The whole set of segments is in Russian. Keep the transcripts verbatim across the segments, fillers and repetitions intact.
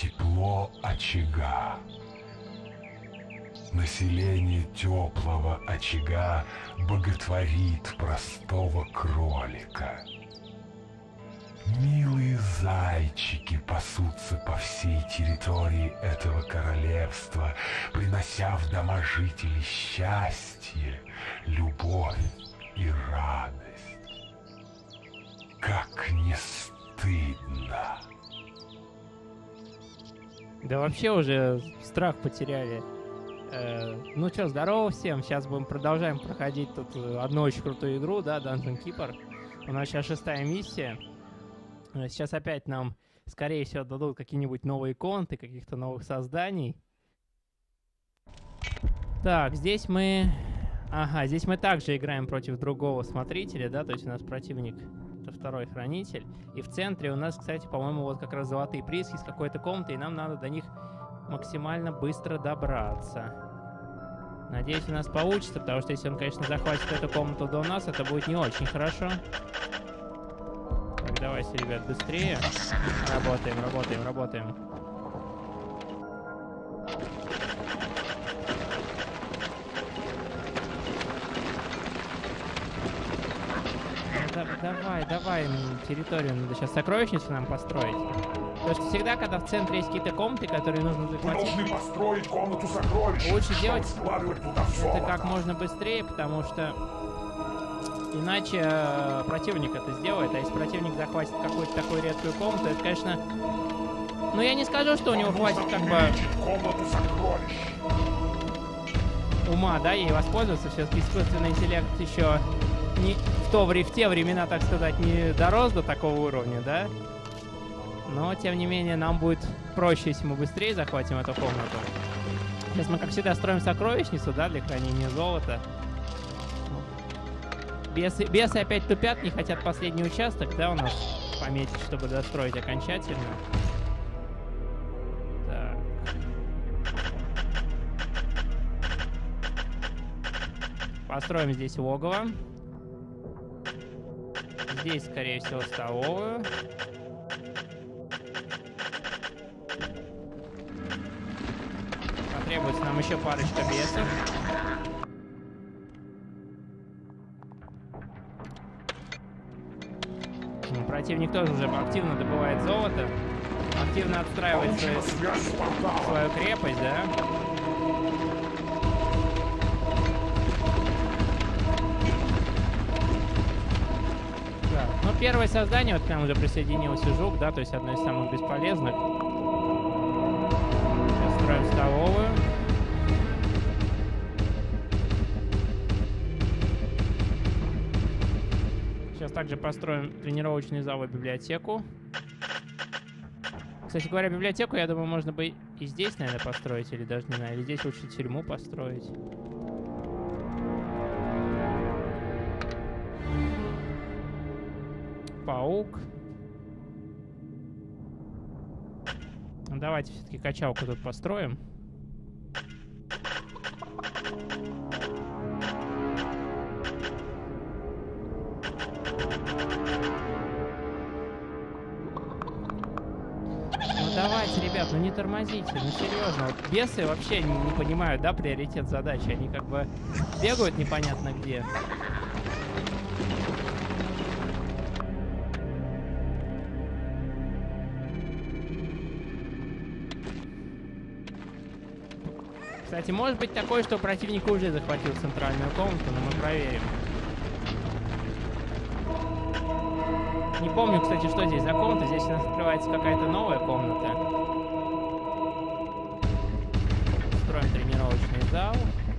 тепло очага. Население теплого очага боготворит простого кролика. Милые зайчики пасутся по всей территории этого королевства, принося в дома жителей счастье, любовь и радость. Как не стыдно. Да вообще уже страх потеряли. Э, ну что, здорово всем. Сейчас будем продолжаем проходить тут одну очень крутую игру, да, Dungeon Keeper. У нас сейчас шестая миссия. Сейчас опять нам, скорее всего, дадут какие-нибудь новые конты, каких-то новых созданий. Так, здесь мы... Ага, здесь мы также играем против другого смотрителя, да, то есть у нас противник — это второй хранитель. И в центре у нас, кстати, по-моему, вот как раз золотые прииски из какой-то комнаты, и нам надо до них максимально быстро добраться. Надеюсь, у нас получится, потому что если он, конечно, захватит эту комнату до нас, это будет не очень хорошо. Так, давайте, ребят, быстрее. Работаем, работаем, работаем. Да, давай, давай, территорию надо сейчас сокровищницу нам построить. Потому что всегда, когда в центре есть какие-то комнаты, которые нужно захватить... Вы должны построить комнату сокровищ. Лучше делать туда это как можно быстрее, потому что... Иначе э, противник это сделает, а если противник захватит какую-то такую редкую комнату, это, конечно... Ну, я не скажу, что у него хватит, как бы... Ума, да, ей воспользоваться. Все-таки искусственный интеллект еще не... В, то, в те времена, так сказать, не дорос до такого уровня, да? Но, тем не менее, нам будет проще, если мы быстрее захватим эту комнату. Сейчас мы, как всегда, строим сокровищницу, да, для хранения золота. Бесы, бесы опять тупят, не хотят последний участок, да, у нас пометить, чтобы достроить окончательно. Так. Построим здесь логово. Здесь, скорее всего, столовую. Потребуется нам еще парочка бесов. Противник тоже уже активно добывает золото, активно отстраивает свою, свою крепость, да? Да. Ну, первое создание, вот к нам уже присоединился жук, да, то есть одно из самых бесполезных. Сейчас строим столовую. Сейчас также построим тренировочный зал и библиотеку. Кстати говоря, библиотеку, я думаю, можно бы и здесь, наверное, построить, или даже не знаю, или здесь лучше тюрьму построить. Паук. Давайте все-таки качалку тут построим. Давайте, ребят, ну не тормозите, ну серьезно. Вот бесы вообще не, не понимают, да, приоритет задачи. Они как бы бегают непонятно где. Кстати, может быть такое, что противник уже захватил центральную комнату, но мы проверим. Не помню, кстати, что здесь за комната. Здесь у нас открывается какая-то новая комната. Строим тренировочный зал.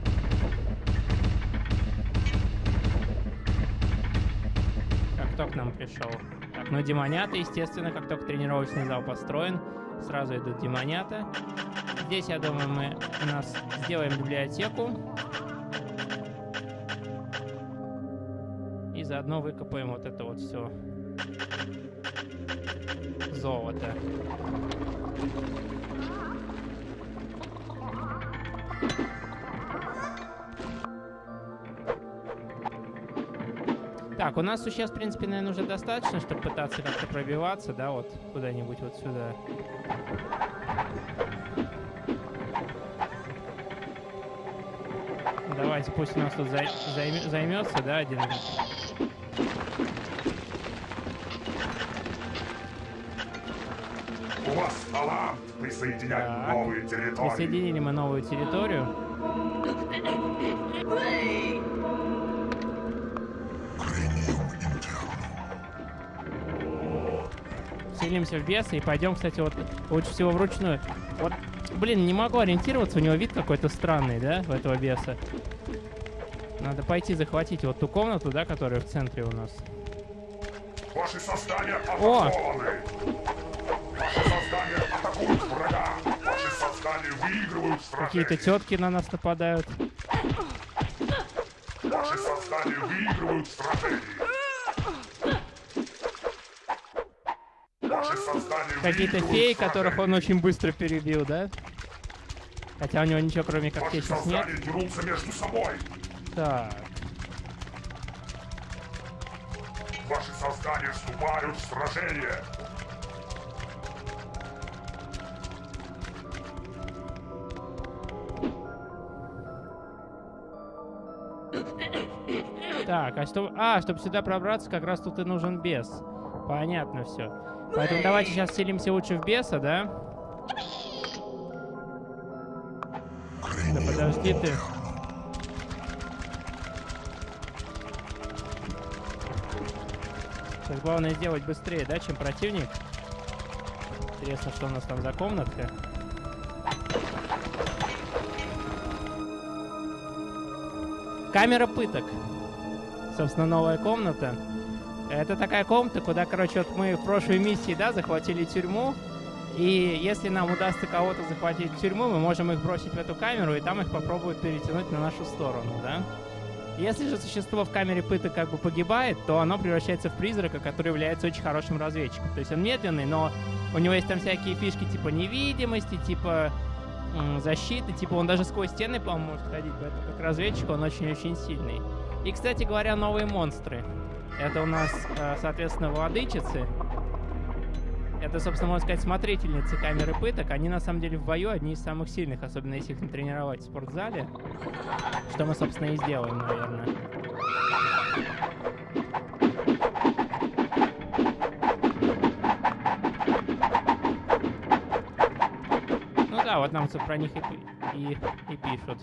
Как кто к нам пришел? Так, ну демонята, естественно, как только тренировочный зал построен, сразу идут демонята. Здесь, я думаю, мы у нас сделаем библиотеку. И заодно выкопаем вот это вот все золото. Так, у нас существ, в принципе, наверное, уже достаточно, чтобы пытаться как-то пробиваться, да, вот куда-нибудь вот сюда. Давайте, пусть у нас тут зай займе займется, да, один. У вас талант присоединять Так. новые территории. Присоединили мы новую территорию. Селимся в беса и пойдем, кстати, вот лучше всего вручную. Вот, блин, не могу ориентироваться, у него вид какой-то странный, да, у этого беса. Надо пойти захватить вот ту комнату, да, которая в центре у нас. Ваши создания О! атакованы. Ваши создания атакуют врага. Ваши создания выигрывают сражение. Какие-то тетки на нас нападают. Ваши создания выигрывают сражение. Ваши создания Какие-то выигрывают феи, сражение. которых он очень быстро перебил, да? Хотя у него ничего кроме когтей Ваши сейчас нет. создания дерутся между собой. Так. Ваши создания вступают в сражение. Так, а чтобы, а, чтобы сюда пробраться, как раз тут и нужен бес. Понятно все. Поэтому давайте сейчас селимся лучше в беса, да? Да подожди ты. Сейчас главное сделать быстрее, да, чем противник. Интересно, что у нас там за комнатка. Камера пыток. Собственно, новая комната. Это такая комната, куда, короче, вот мы в прошлой миссии, да, захватили тюрьму. И если нам удастся кого-то захватить в тюрьму, мы можем их бросить в эту камеру, и там их попробуют перетянуть на нашу сторону, да? Если же существо в камере пыток как бы погибает, то оно превращается в призрака, который является очень хорошим разведчиком. То есть он медленный, но у него есть там всякие фишки типа невидимости, типа м, защиты, типа он даже сквозь стены, по-моему, может ходить. Поэтому как разведчик он очень-очень сильный. И, кстати говоря, новые монстры. Это у нас, э, соответственно, владычицы. Это, собственно, можно сказать, смотрительницы камеры пыток. Они, на самом деле, в бою одни из самых сильных, особенно если их натренировать в спортзале. Что мы, собственно, и сделаем, наверное. Ну да, вот нам про них и, и, и пишут.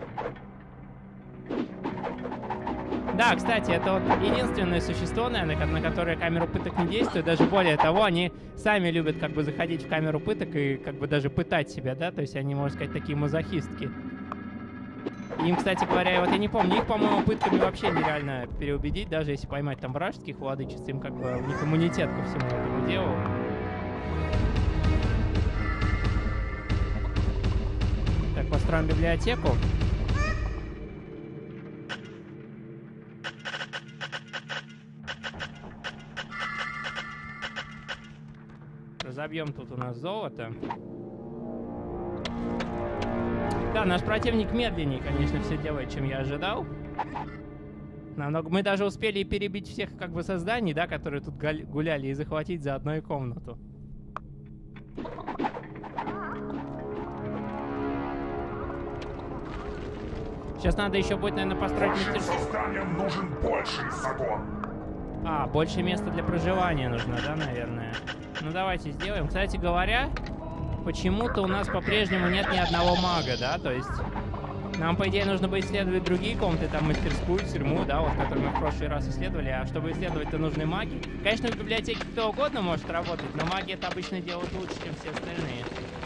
Да, кстати, это вот единственное существо, наверное, на которое камера пыток не действует. Даже более того, они сами любят как бы заходить в камеру пыток и как бы даже пытать себя, да? То есть они, можно сказать, такие мазохистки. Им, кстати говоря, вот я не помню, их, по-моему, пытками вообще нереально переубедить, даже если поймать там вражеских владычиц, им как бы у них иммунитет ко всему этому делу. Так, построим библиотеку. Разобьем тут у нас золото. Да, наш противник медленнее, конечно, все делает, чем я ожидал. Намного... Мы даже успели перебить всех как бы созданий, да, которые тут гуляли, и захватить за одну комнату. Сейчас надо еще будет, наверное, построить мастерскую. Созданиям нужен больший загон. А, больше места для проживания нужно, да, наверное? Ну, давайте сделаем. Кстати говоря, почему-то у нас по-прежнему нет ни одного мага, да? То есть нам, по идее, нужно бы исследовать другие комнаты, там, мастерскую, тюрьму, да, вот, которую мы в прошлый раз исследовали. А чтобы исследовать-то нужны маги. Конечно, в библиотеке кто угодно может работать, но маги это обычно делают лучше, чем все остальные.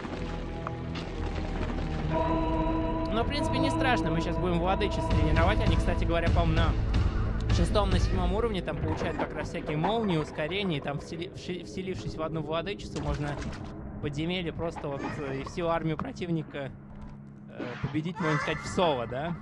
Но, в принципе, не страшно. Мы сейчас будем владычиц тренировать. Они, кстати говоря, по-моему, на шестом, на седьмом уровне там получают как раз всякие молнии, ускорения, и там всели, вселившись в одну владычицу, можно подземелье просто вот и всю армию противника э, победить, можно сказать, в соло, да?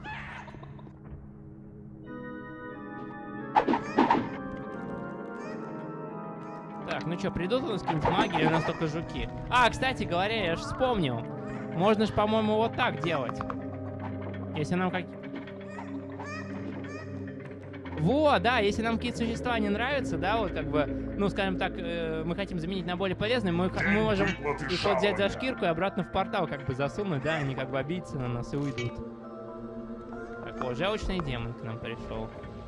Так, ну что, придут у нас какие-нибудь маги или у нас только жуки? А, кстати говоря, я же вспомнил. Можно же, по-моему, вот так делать. Если нам как... Во, да, если нам какие-то существа не нравятся, да, вот как бы, ну, скажем так, э, мы хотим заменить на более полезные, мы, мы можем их вот взять за шкирку и обратно в портал как бы засунуть, да, они как бы обидятся на нас и уйдут. Так, о, желчный демон к нам пришел.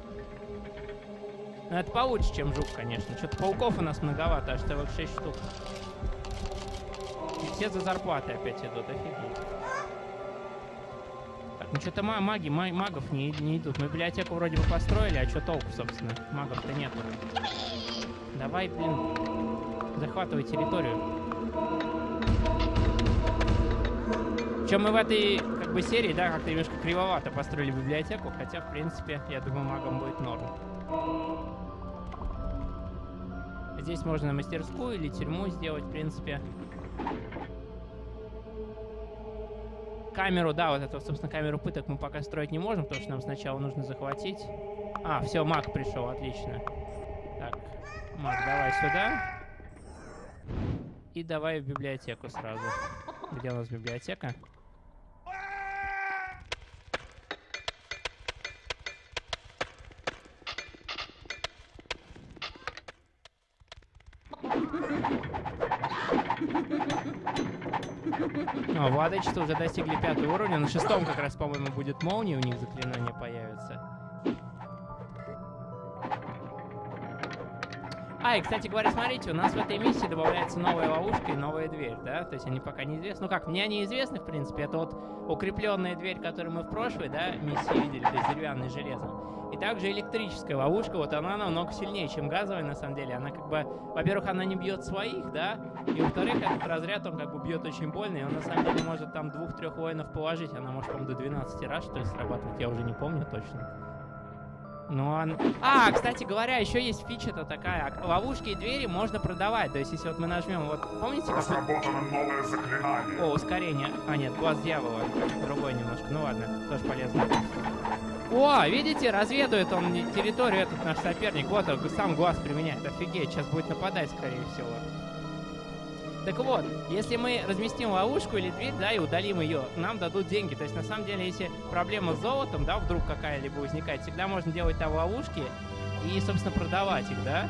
Ну, это получше, чем жук, конечно. Что-то пауков у нас многовато, аж целых шесть штук. И все за зарплаты опять идут, офигеть. Так, ну что-то маги, магов не, не идут. Мы библиотеку вроде бы построили, а что толку, собственно? Магов-то нету. Давай, блин, захватывай территорию. Причем мы в этой, как бы, серии, да, как-то немножко кривовато построили библиотеку, хотя, в принципе, я думаю, магам будет норм. Здесь можно мастерскую или тюрьму сделать, в принципе. Камеру, да, вот эту, собственно, камеру пыток мы пока строить не можем, потому что нам сначала нужно захватить. А, все, маг пришел, отлично. Так, маг, давай сюда. И давай в библиотеку сразу. Где у нас библиотека? О, владычество уже достигли пятого уровня. На шестом как раз, по-моему, будет молния, у них заклинание появится. А, и, кстати говоря, смотрите, у нас в этой миссии добавляется новая ловушка и новая дверь, да? То есть они пока неизвестны. Ну как, мне они известны, в принципе. Это вот укрепленная дверь, которую мы в прошлой, да, миссии видели, то есть деревянной железом. И также электрическая ловушка, вот она намного сильнее, чем газовая, на самом деле. Она как бы, во-первых, она не бьет своих, да, и во-вторых, этот разряд, он как бы бьет очень больно, и он на самом деле может там двух-трех воинов положить. Она может, по-моему, до двенадцати раз, что ли, срабатывать, я уже не помню точно. Ну, он... А, кстати говоря, еще есть фича-то такая. Ловушки и двери можно продавать. То есть, если вот мы нажмем, вот, помните, как... Разработано новое заклинание. О, ускорение. А, нет, глаз дьявола. Другой немножко. Ну ладно, тоже полезно. О, видите, разведывает он территорию, этот наш соперник. Вот он сам глаз применяет. Офигеть, сейчас будет нападать, скорее всего. Так вот, если мы разместим ловушку или дверь, да, и удалим ее, нам дадут деньги. То есть, на самом деле, если проблема с золотом, да, вдруг какая-либо возникает, всегда можно делать там ловушки и, собственно, продавать их, да.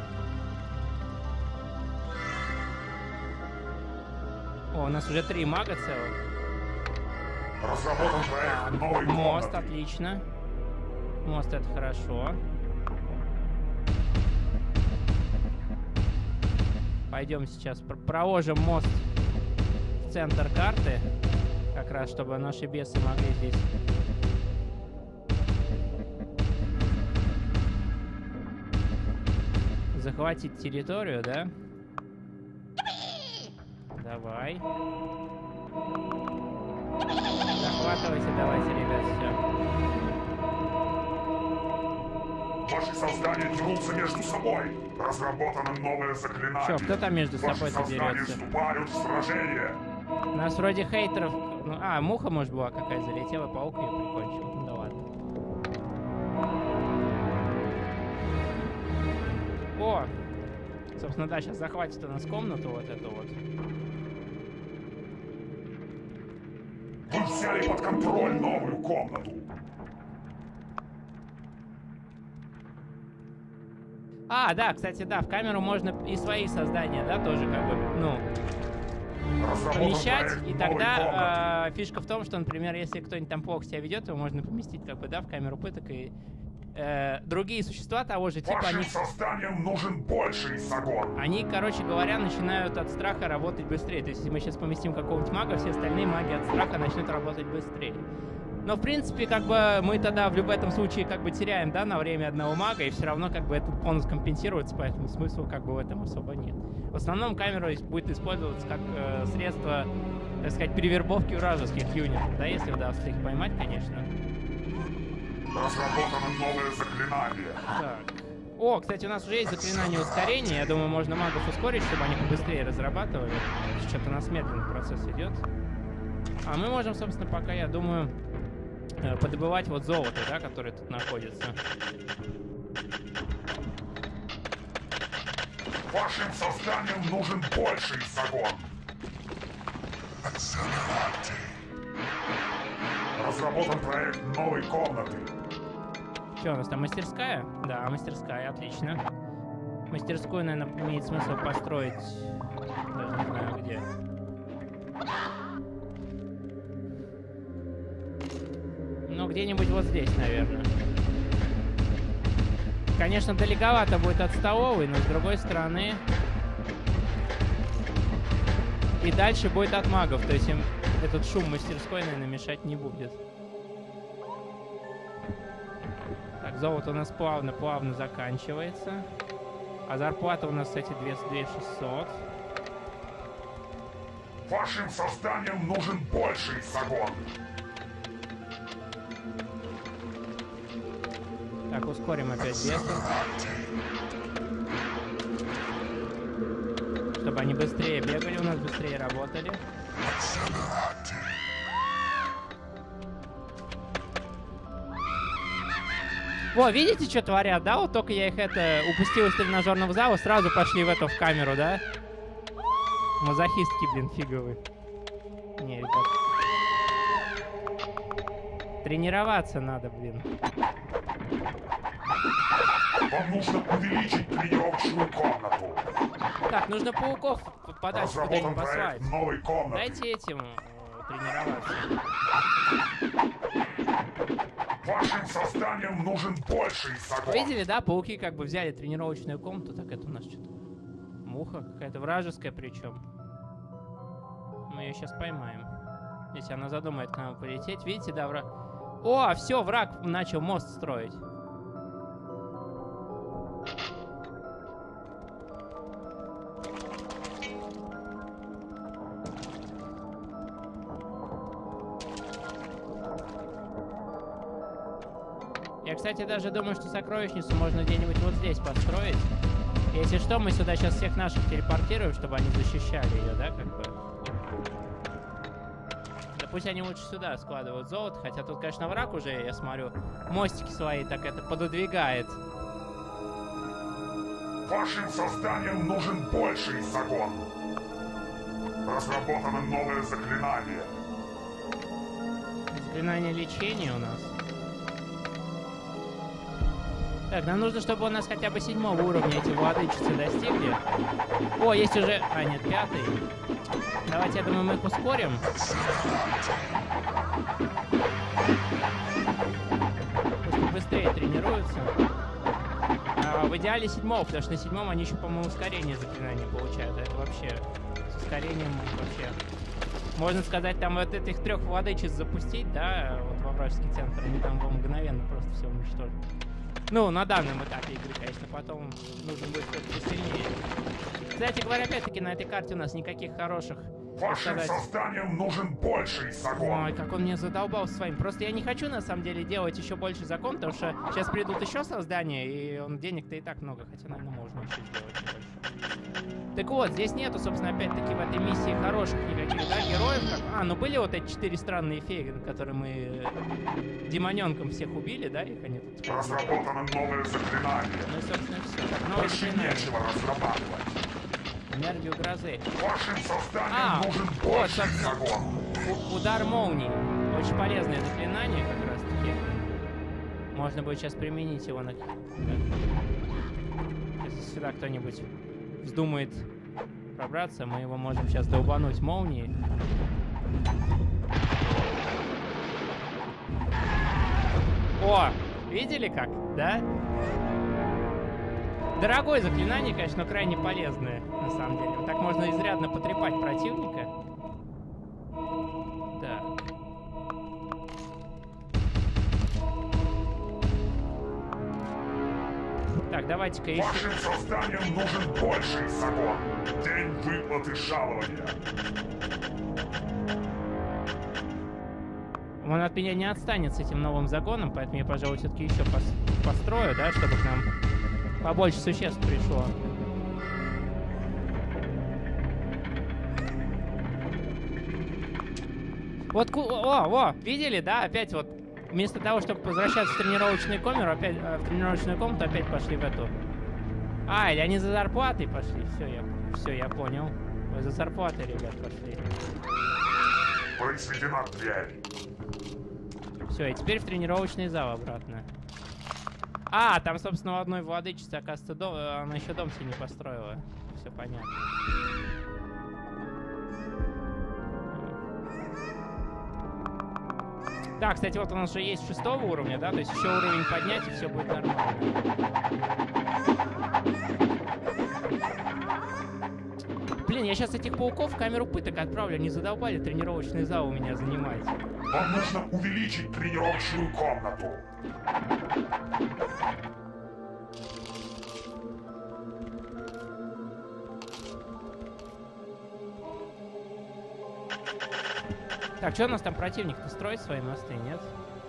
О, у нас уже три мага целых. Разработан проект новый мост, комнаты. отлично. Мост — это хорошо. Пойдем сейчас проложим мост в центр карты, как раз чтобы наши бесы могли здесь захватить территорию, да? Давай. Захватывайте, давайте, ребят, все. Ваши создания дерутся между собой. Разработано новое заклинание. Чё, кто там между Ваши собой создания дерется? вступают в сражение. У нас вроде хейтеров... Ну, а, муха, может, была какая залетела, паук ее прикончил. Ну да ладно. О! Собственно, да, сейчас захватит у нас комнату вот эту вот. Вы взяли под контроль новую комнату. А, да, кстати, да, в камеру можно и свои создания, да, тоже как бы, ну, помещать. И тогда э, фишка в том, что, например, если кто-нибудь там плохо себя ведет, его можно поместить как бы, да, в камеру пыток, и э, другие существа того же типа, Вашим они... созданиям нужен больший загон. Они, короче говоря, начинают от страха работать быстрее. То есть, если мы сейчас поместим какого-нибудь мага, все остальные маги от страха начнут работать быстрее. Но, в принципе, как бы мы тогда в любом случае как бы теряем, да, на время одного мага, и все равно как бы этот бонус компенсируется, поэтому смысла как бы в этом особо нет. В основном камера будет использоваться как э, средство, так сказать, перевербовки вражеских юнитов, да, если удастся их поймать, конечно. Разработано новое заклинание. Так. О, кстати, у нас уже есть заклинание ускорения. Я думаю, можно магов ускорить, чтобы они побыстрее разрабатывали. Что-то у нас медленный процесс идет. А мы можем, собственно, пока, я думаю, подобывать вот золото, да, которое тут находится. Вашим созданиям нужен больший загон. Разработан проект новой комнаты. Что у нас там, мастерская? Да, мастерская, отлично. Мастерскую, наверное, имеет смысл построить... Даже не знаю где. Ну, где-нибудь вот здесь, наверное. Конечно, далековато будет от столовой, но с другой стороны... И дальше будет от магов, то есть им этот шум мастерской, наверное, мешать не будет. Так, золото у нас плавно-плавно заканчивается. А зарплата у нас, кстати, две тысячи шестьсот. Вашим созданиям нужен больший загон. Так, ускорим опять бесов. Чтобы они быстрее бегали, у нас быстрее работали. Во, видите, что творят, да? Вот только я их это упустил из тренажерного зала, сразу пошли в эту в камеру, да? Мазохистки, блин, фиговые. Не, ребят. Тренироваться надо, блин. Вам нужно увеличить тренировочную комнату. Так, нужно пауков подальше куда-нибудь послать. Новой комнаты. Дайте этим тренироваться. Вашим созданиям нужен больший загон. Видели, да? Пауки как бы взяли тренировочную комнату. Так, это у нас что-то... Муха какая-то вражеская причем. Мы ее сейчас поймаем. Если она задумает к нам полететь. Видите, да, враг... О, все, враг начал мост строить. Я, кстати, даже думаю, что сокровищницу можно где-нибудь вот здесь построить. Если что, мы сюда сейчас всех наших телепортируем, чтобы они защищали ее, да, как бы. Да пусть они лучше сюда складывают золото, хотя тут, конечно, враг уже, я смотрю, мостики свои так это пододвигает. Вашим созданиям нужен больший загон. Разработано новое заклинание. Заклинание лечения у нас. Так, нам нужно, чтобы у нас хотя бы седьмого уровня эти владычицы достигли. О, есть уже... А, нет, пятый. Давайте, я думаю, мы их ускорим. Пусть быстрее тренируются. А, в идеале седьмого, потому что на седьмом они еще, по-моему, ускорение заклинания получают. А это вообще... С ускорением вообще... Можно сказать, там вот этих трех владычиц запустить, да, вот во вражеский центр. Они там его мгновенно просто все уничтожат. Ну, на данном этапе игры, конечно, потом нужно будет кто-то посильнее. Кстати говоря, опять-таки, на этой карте у нас никаких хороших... Вашим сказать... созданиям нужен больший загон. Ой, как он мне задолбал своим. Просто я не хочу, на самом деле, делать еще больше закон, потому что сейчас придут еще создания, и он денег-то и так много, хотя, наверное, можно еще сделать больше. Так вот, здесь нету, собственно, опять-таки, в этой миссии хороших никаких, да, героев. Как... А, ну были вот эти четыре странные феи, которые мы демоненком всех убили, да, их они тут... Разработано новое заклинание. Ну и, собственно, все. Так, новое Больше заклинание. нечего разрабатывать. Энергию грозы. Вашим созданиям А, нужен вот, больший собственно, загон. у- удар молнии. Очень полезное заклинание, как раз таки. Можно будет сейчас применить его на... Если сюда кто-нибудь вздумает пробраться, мы его можем сейчас долбануть молнией. О! Видели как? Да? Дорогое заклинание, конечно, но крайне полезное, на самом деле. Вот так можно изрядно потрепать противника. Так. Так, давайте-ка еще... Вашим созданиям нужен больший загон. День выплаты жалования. Он от меня не отстанет с этим новым загоном, поэтому я, пожалуй, все-таки еще пос построю, да, чтобы к нам побольше существ пришло. Вот, о, о, видели, да, опять вот, вместо того, чтобы возвращаться в тренировочную камеру, опять, э, в тренировочную комнату, опять пошли в эту. А, или они за зарплатой пошли, все, я, все, я понял. Вы за зарплатой, ребят, пошли. Произведена дверь. Все, и теперь в тренировочный зал обратно. А, там, собственно, у одной владычицы, оказывается, дом, она еще дом себе не построила. Все понятно. Да, кстати, вот у нас же есть шестого уровня, да, то есть еще уровень поднять, и все будет нормально. Блин, я сейчас этих пауков в камеру пыток отправлю, они задолбали тренировочный зал у меня занимать. Вам нужно увеличить тренировочную комнату. Так, что у нас там противник-то строит свои мосты, нет?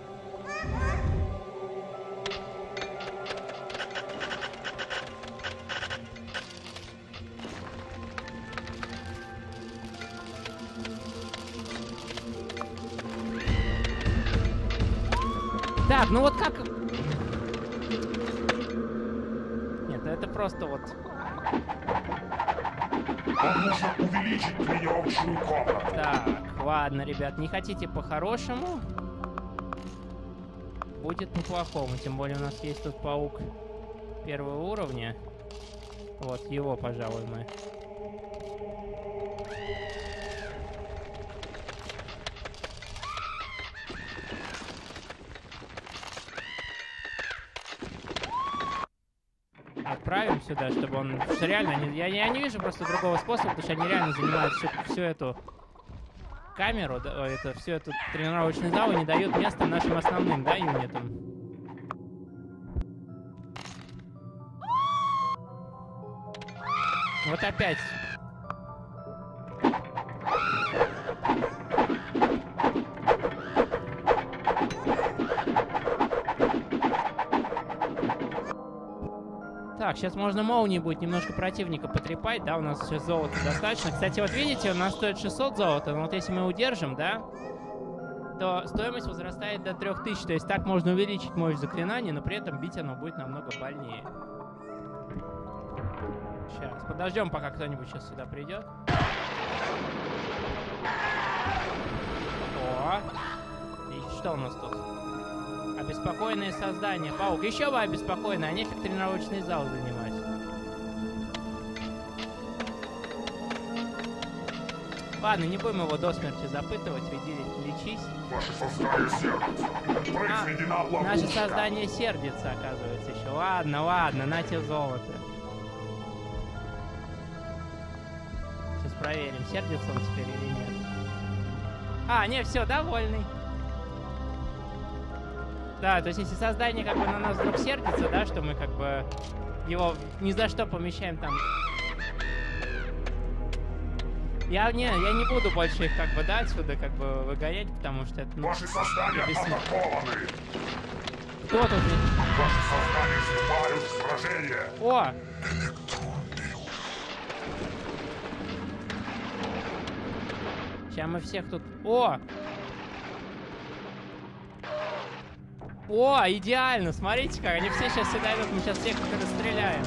Так, ну вот как... Нет, это просто вот... Вам нужно увеличить тренировочную комнату. Так, ладно, ребят, не хотите по-хорошему? Будет по-плохому, тем более у нас есть тут паук первого уровня. Вот, его, пожалуй, мы... Отправим сюда, чтобы он... Потому что реально, они... я, я не вижу просто другого способа, потому что они реально занимают всю, всю эту камеру, да, это, всю эту тренировочный зал и не дают места нашим основным, да, юнитам. Вот опять. Так, сейчас можно молнией будет немножко противника потрепать, да, у нас сейчас золота достаточно. Кстати, вот видите, у нас стоит шестьсот золота, но вот если мы удержим, да, то стоимость возрастает до трёх тысяч, то есть так можно увеличить мощь заклинания, но при этом бить оно будет намного больнее. Сейчас, подождем, пока кто-нибудь сейчас сюда придет. О, и что у нас тут? Обеспокоенные создания. Паук, еще бы обеспокоенные, а нефиг тренировочный зал занимать. Ладно, не будем его до смерти запытывать, веди, лечись. Ваше создание сердится. Произведена А, ловушка. наше создание сердится, оказывается, еще. Ладно, ладно, нате золото. Сейчас проверим, сердится он теперь или нет. А, не, все, довольный. Да, то есть если создание как бы на нас вдруг сердится, да, что мы как бы его ни за что помещаем там. Я не, я не буду больше их как бы, да, отсюда как бы выгонять, потому что это... Ну, Ваши создания атакованы. Кто тут? Ваши создания вступают в сражение. О! Сейчас мы всех тут... О! О, идеально! Смотрите, как они все сейчас сюда идут, мы сейчас всех их расстреляем.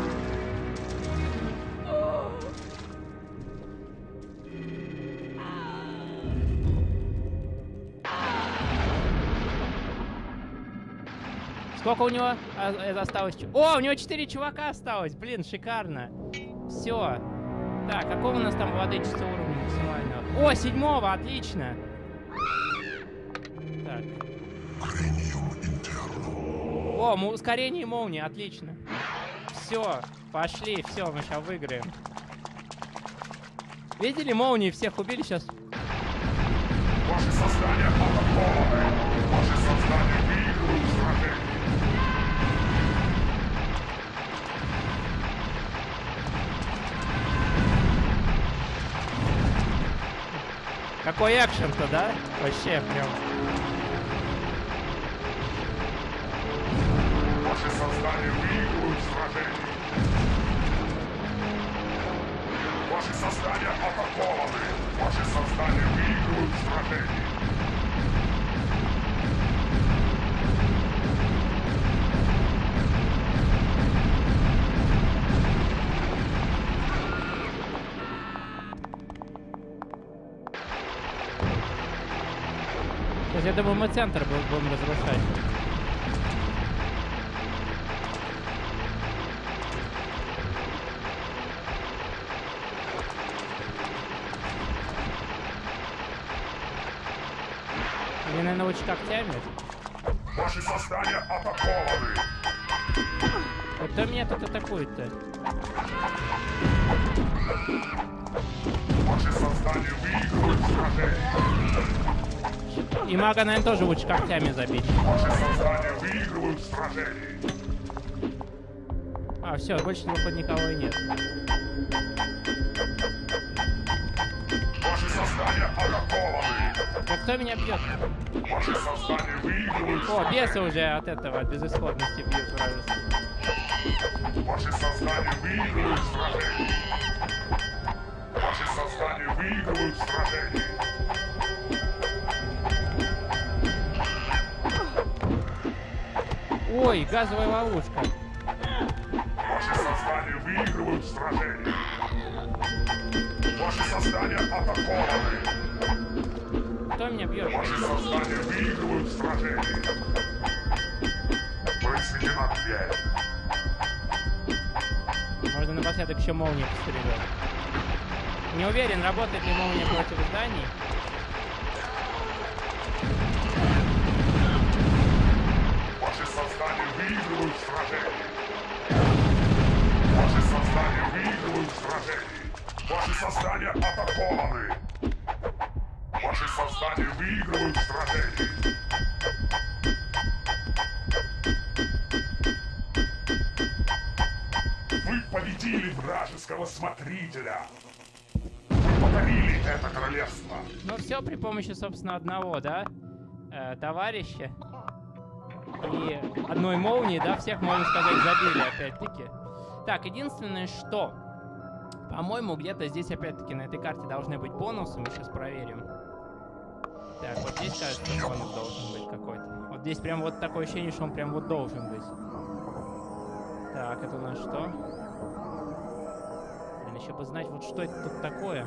Сколько у него осталось? О, у него четыре чувака осталось! Блин, шикарно! Все. Так, какого у нас там владычества уровня максимального? О, седьмого, отлично! Так. О, ускорение молнии, отлично. Все, пошли, все, мы сейчас выиграем. Видели, молнии всех убили сейчас? Ваши создания атакованы. Ваши создания выиграют сражение. Какой экшен-то, да? Вообще прям. Ваши создания выиграют сражение. Ваши создания атакованы. Ваши создания выиграют сражение. Я думаю, мы центр будем разрушать. Или, наверное, лучше когтями? Ваши создания атакованы. А кто меня тут атакует-то? Ваши создания выигрывают сражение. И мага, наверное, тоже лучше когтями забить. Ваши создания выигрывают сражение. А, все, больше тут никого и нет. Ваши создания атакованы. А кто меня бьет? Ваши создания выигрывают О, сражение. бесы уже от этого, от безысходности бьют вражеские. Ваши создания выигрывают сражение. Ваши создания выигрывают сражение. Ой, газовая ловушка. Ваши создания выигрывают сражение. Ваши создания атакованы. Кто меня бьет? Ваши создания выигрывают сражение. Произведена дверь. Можно напоследок еще молнию пострелять. Не уверен, работает ли молния против зданий. Ваши создания выигрывают сражение. Ваши создания выигрывают сражение. Ваши создания атакованы. Ваши создания выигрывают сражение. Вы победили вражеского смотрителя. Вы покорили это королевство. Ну все при помощи, собственно, одного, да, э, товарища. И одной молнии, да, всех, можно сказать, забили, опять-таки. Так, единственное, что... По-моему, где-то здесь, опять-таки, на этой карте должны быть бонусы. Мы сейчас проверим. Так, вот здесь, кажется, бонус должен быть какой-то. Вот здесь прям вот такое ощущение, что он прям вот должен быть. Так, это у нас что? Блин, еще бы знать, вот что это тут такое.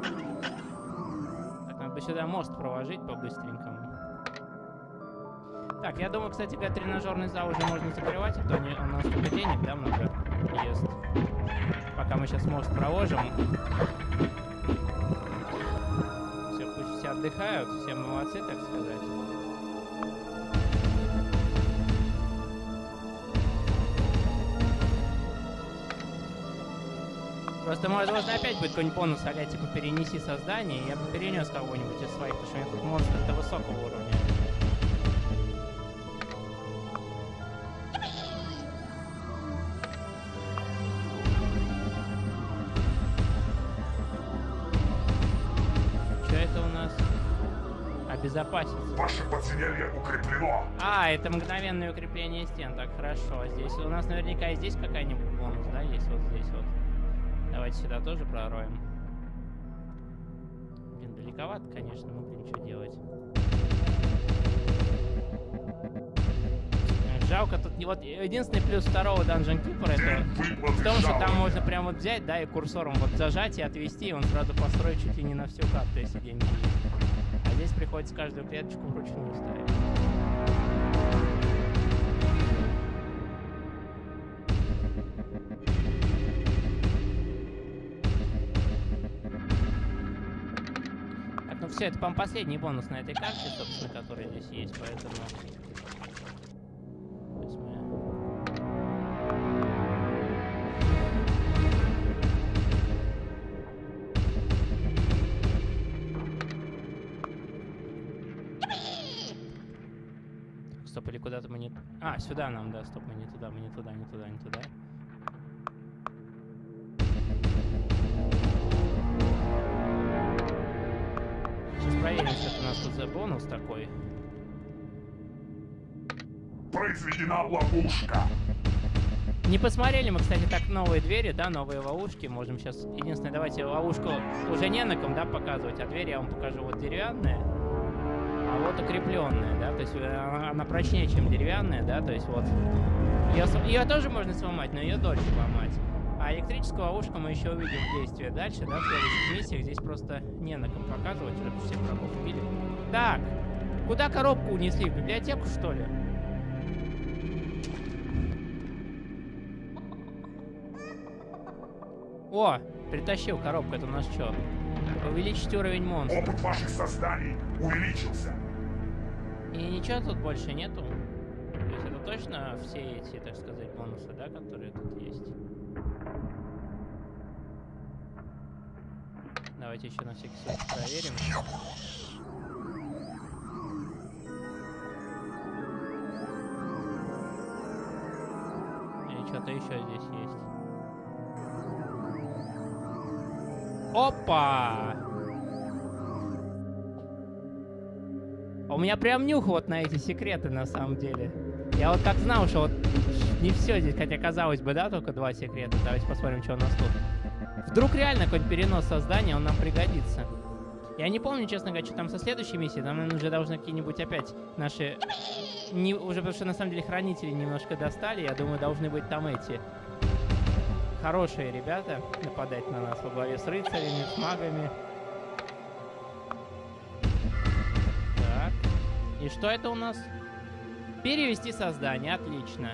Так, надо бы сюда мост проложить по-быстренькому. Так, я думаю, кстати говоря, тренажерный зал уже можно закрывать, а то не, у нас только денег, да, много ест. Пока мы сейчас мост проложим. Все, пусть все отдыхают, все молодцы, так сказать. Просто, может, можно опять будет какой-нибудь бонус, а типа перенеси создание, я бы перенес кого-нибудь из своих, потому что у меня тут монстр-то высокого уровня. Безопаситься. Ваше подземелье укреплено. А, это мгновенное укрепление стен. Так, хорошо. Здесь у нас наверняка и здесь какая-нибудь бонус, да? Есть вот здесь вот. Давайте сюда тоже пророем. Блин, далековато, конечно, ну, блин, что делать? Жалко тут... Вот единственный плюс второго Dungeon Keeper это в том, что там можно прям вот взять, да, и курсором вот зажать и отвести, и он сразу построит чуть ли не на всю карту, если деньги есть. А здесь приходится каждую клеточку вручную ставить. Так, ну все, это, по-моему, последний бонус на этой карте, собственно, который здесь есть, поэтому... Стоп, или куда-то мы не... А, сюда нам, да, стоп, мы не туда, мы не туда, не туда, не туда. Сейчас проверим, что у нас тут за бонус такой. Произведена ловушка. Не посмотрели мы, кстати, так новые двери, да, новые ловушки. Можем сейчас... Единственное, давайте ловушку уже не на ком, да, показывать, а двери я вам покажу вот деревянные. А вот укрепленная, да, то есть она, она прочнее, чем деревянная, да, то есть вот. Ее, ее тоже можно сломать, но ее дольше ломать. А электрическую ловушку мы еще увидим в действии дальше, да, в следующих миссиях. Здесь просто не на ком показывать, уже всех врагов убили. Так, куда коробку унесли? В библиотеку, что ли? О, притащил коробку, это у нас что? Увеличить уровень монстра. Опыт ваших созданий увеличился. И ничего тут больше нету. То есть это точно все эти, так сказать, бонусы, да, которые тут есть. Давайте еще на всякий случай проверим. Или что-то еще здесь есть. Опа! У меня прям нюх вот на эти секреты, на самом деле. Я вот так знал, что вот не все здесь, хотя казалось бы, да, только два секрета. Давайте посмотрим, что у нас тут. Вдруг реально какой-нибудь перенос создания, он нам пригодится. Я не помню, честно говоря, что там со следующей миссией. Там, наверное, уже должны какие-нибудь опять наши... Не... Уже потому что, на самом деле, хранители немножко достали. Я думаю, должны быть там эти... Хорошие ребята нападать на нас во главе с рыцарями, с магами. Так. И что это у нас? Перевести создание. Отлично.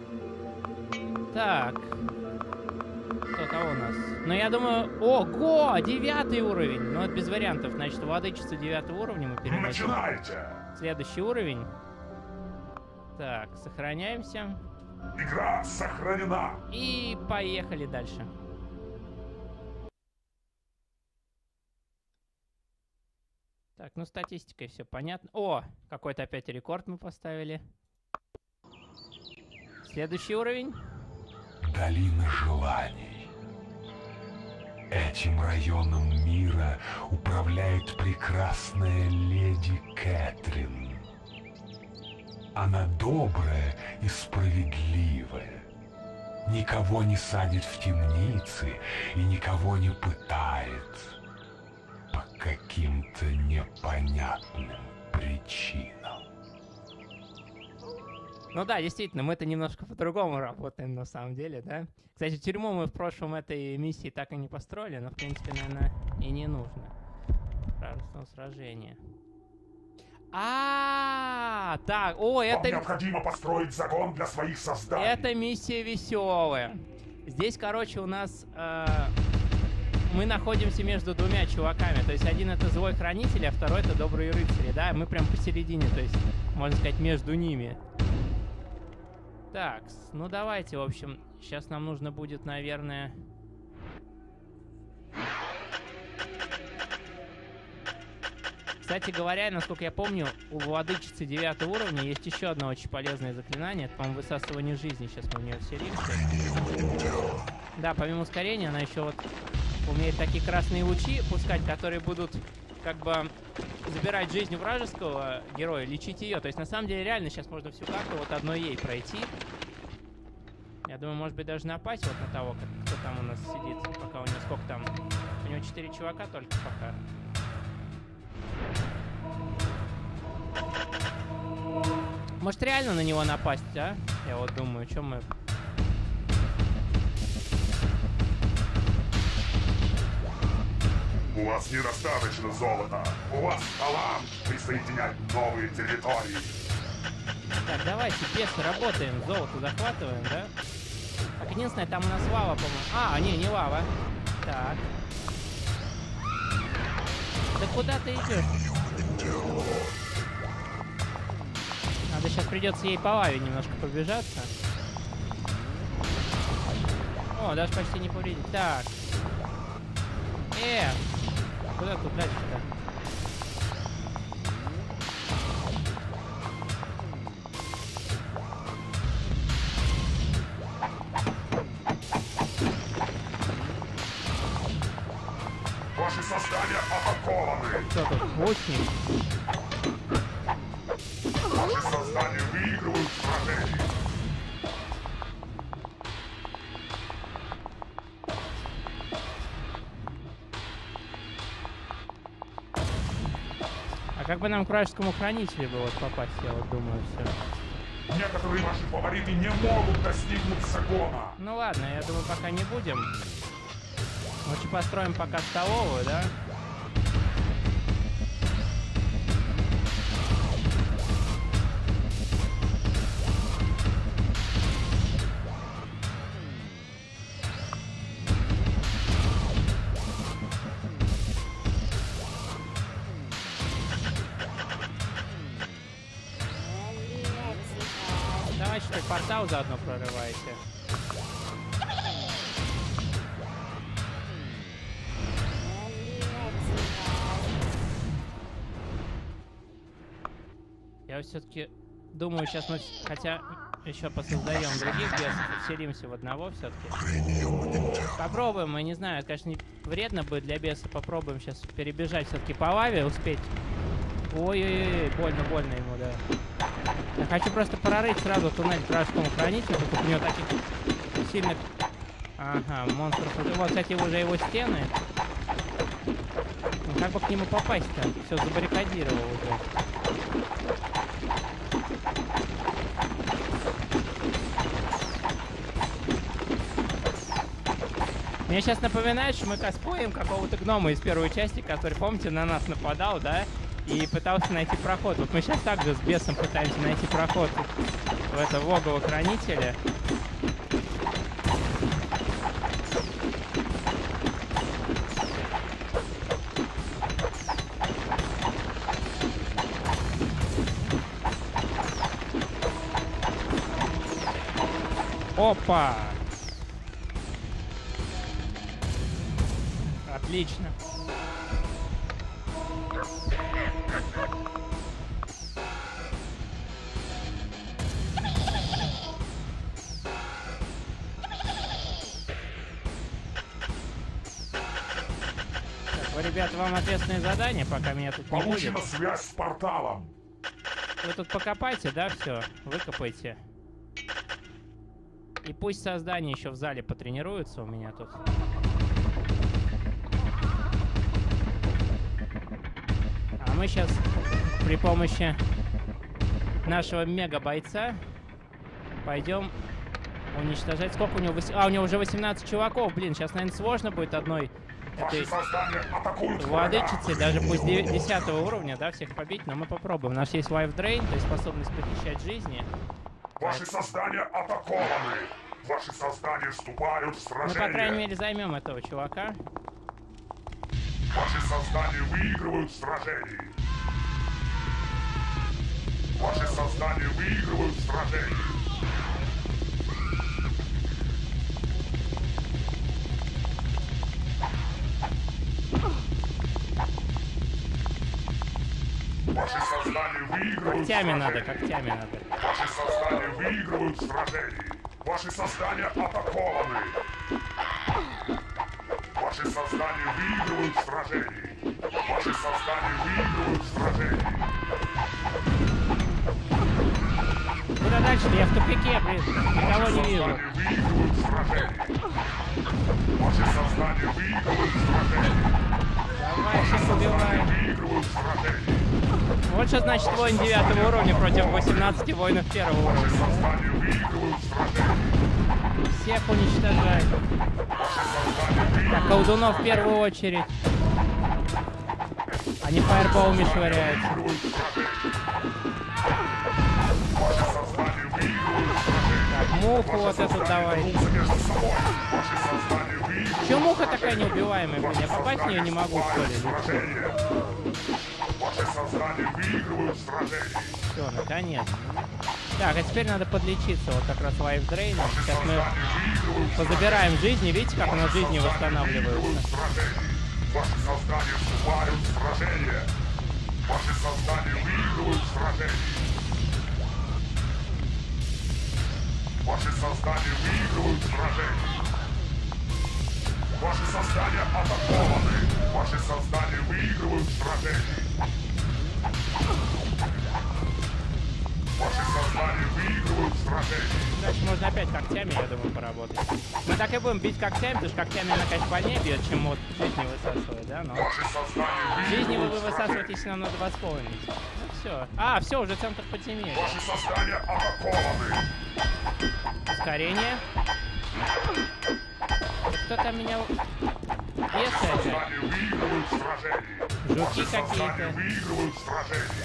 Так. Кто кого у нас? Ну, я думаю... Ого! Девятый уровень! Ну, это без вариантов. Значит, владычицу девятого уровня мы переносим. Начинайте! Следующий уровень. Так, сохраняемся. Игра сохранена! И поехали дальше. Так, ну статистикой все понятно. О, какой-то опять рекорд мы поставили. Следующий уровень. Долина желаний. Этим районом мира управляет прекрасная леди Кэтрин. Она добрая и справедливая. Никого не садит в темницы и никого не пытает. По каким-то непонятным причинам. Ну да, действительно, мы-то немножко по-другому работаем на самом деле, да? Кстати, тюрьму мы в прошлом этой миссии так и не построили, но в принципе, наверное, и не нужно. Правительственное сражение. А, так, о, Вам это... необходимо построить загон для своих созданий. Это миссия веселая. Здесь, короче, у нас... Э, мы находимся между двумя чуваками. То есть один это злой хранитель, а второй это добрые рыцари, да? Мы прям посередине, то есть, можно сказать, между ними. Так, ну давайте, в общем, сейчас нам нужно будет, наверное... Кстати говоря, насколько я помню, у владычицы девятого уровня есть еще одно очень полезное заклинание. Это, по-моему, высасывание жизни. Сейчас мы в нее вселимся. Да, помимо ускорения, она еще вот умеет такие красные лучи пускать, которые будут как бы забирать жизнь вражеского героя, лечить ее. То есть, на самом деле, реально сейчас можно всю карту вот одной ей пройти. Я думаю, может быть, даже напасть вот на того, кто там у нас сидит. Пока у него сколько там? У него четыре чувака только пока. Может, реально на него напасть, а? Я вот думаю, что мы... У вас недостаточно золота. У вас талант присоединять новые территории. Так, давайте, бесы, работаем. Золото захватываем, да? Так, единственное, там у нас лава, по-моему. А, не, не лава. Так. Да куда ты идешь? Надо сейчас придется ей по лаве немножко пробежаться. О, даже почти не повредить. Так. Э, куда тут дальше-то? Ваши создания атакованы. Кто тут? Лучник? Ваши создания выигрывают сражение. А как бы нам к вражескому хранителю бы вот попасть, я вот думаю, все. Некоторые ваши фавориты не могут достигнуть загона. Ну ладно, я думаю, пока не будем. Лучше построим пока столовую, да? еще и портал заодно прорываете. Я все-таки думаю, сейчас мы, хотя еще посоздаем других бесов, вселимся в одного все-таки. Попробуем, мы не знаю, это, конечно, не вредно будет для беса, попробуем сейчас перебежать все-таки по лаве, успеть. Ой-ой-ой, больно-больно ему, да. Я хочу просто прорыть сразу туннель к вражескому хранителю, потому у него таких сильных... Ага, монстров уже... Вот, кстати, уже его стены. Ну, как бы к нему попасть-то? Все забаррикадировал уже. Мне сейчас напоминает, что мы косплеим какого-то гнома из первой части, который, помните, на нас нападал, да? И пытался найти проход. Вот мы сейчас также с бесом пытаемся найти проход в это логово хранителя. Опа! Отлично. Так, вы, ребята, вам ответственное задание, пока меня тут не будет. Получена связь с порталом. Вы тут покопайте, да, все, выкопайте. И пусть создание еще в зале потренируется у меня тут. А мы сейчас при помощи нашего мега-бойца пойдем уничтожать. Сколько у него? А, у него уже восемнадцать чуваков. Блин, сейчас, наверное, сложно будет одной этой владычице, даже пусть десятого уровня, да, всех побить, но мы попробуем. У нас есть Life Drain, то есть способность похищать жизни. Ваши создания атакованы! Ваши создания вступают в сражение! Мы, по крайней мере, займем этого чувака. Ваши создания выигрывают в сражении! Ваши создания выигрывают в сражении! Ваши создания выигрывают Когтями в надо, сражении! когтями надо. Ваши создания выигрывают в сражении! Ваши создания атакованы! Ваши создания выигрывают в сражении! Ваши создания выигрывают в сражении! Куда дальше? Я в тупике, блин. Никого не вижу. Выигрывают в сражении! Ваши создания выигрывают в сражении! Давай, всех убиваем. Выигрывают в сражении! Вот что значит воин девятого уровня против восемнадцати воинов первого Ваши уровня. создания выигрывают в сражении! Всех уничтожать. Так, колдунов в первую очередь. Они фаерболами швыряются. Так, муху вот эту давай. Чё муха такая неубиваемая, блин? Я попасть в нее не могу, что ли? Ваши создания выигрывают в сражении! Все, наконец. Так, а теперь надо подлечиться. Вот как раз Life Drain. Сейчас мы позабираем жизни. Видите, как у нас жизни восстанавливаются? Ваши создания вступают в сражение! Ваши создания выигрывают в сражении! Ваши создания выигрывают в сражении! Ваши создания атакованы! Ваши создания выигрывают в сражении! Ваши создания выигрывают в сражении! Дальше можно опять когтями, я думаю, поработать. Мы так и будем бить когтями, потому что когтями она, конечно, больнее бьет, чем вот жизни высасывает, да? Но Ваши создания жизни вы выигрывают в высасываете, сражении! если нам надо восполнить. Ну все. А, все, уже центр подземелья. Ваши создания атакованы! Ускорение. Кто там меня... Бесы опять? Создания выигрывают в сражении! Жуки Ваши создания какие-то. выигрывают в сражении!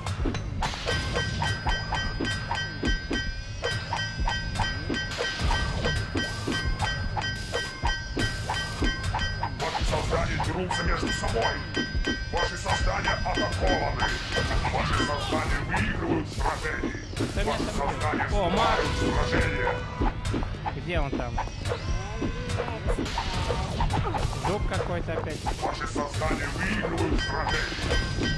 Ваши создания дерутся между собой! Ваши создания атакованы! Ваши создания выигрывают в сражении! Кто меня Ваше там создание бьет? О, Мак! вступает в сражение. Где он там? Дуб какой-то опять. Ваши создания выигрывают сражение.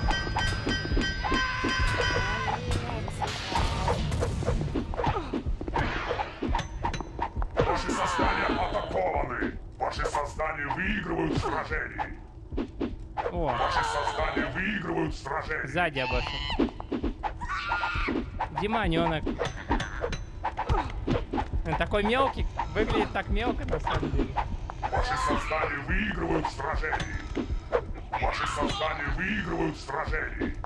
Ваши создания атакованы. Ваши создания выигрывают сражение. О, Ваши создания выигрывают сражение. сзади обошел. Демоненок. Он такой мелкий, выглядит так мелко на самом деле. Ваши создания выигрывают сражение. Ваши создания выигрывают сражение.